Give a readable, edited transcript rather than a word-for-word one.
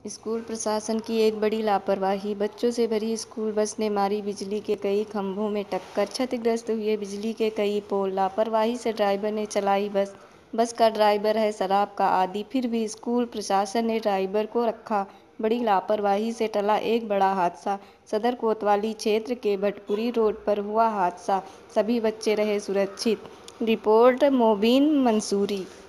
School प्रशासन की एक बड़ी लापरवाही। बच्चों से भरी स्कूल बस ने मारी बिजली के कई खंभों में टक्कर, क्षतिग्रस्त हुए बिजली के कई पोल। लापरवाही से ड्राइवर ने चलाई बस। बस का ड्राइवर है शराब का आदी, फिर भी स्कूल प्रशासन ने ड्राइवर को रखा। बड़ी लापरवाही से टला एक बड़ा हादसा। सदर कोतवाली क्षेत्र के भटपुरी रोड पर हुआ हादसा, सभी बच्चे रहे सुरक्षित। रिपोर्ट मोबिन मंसूरी।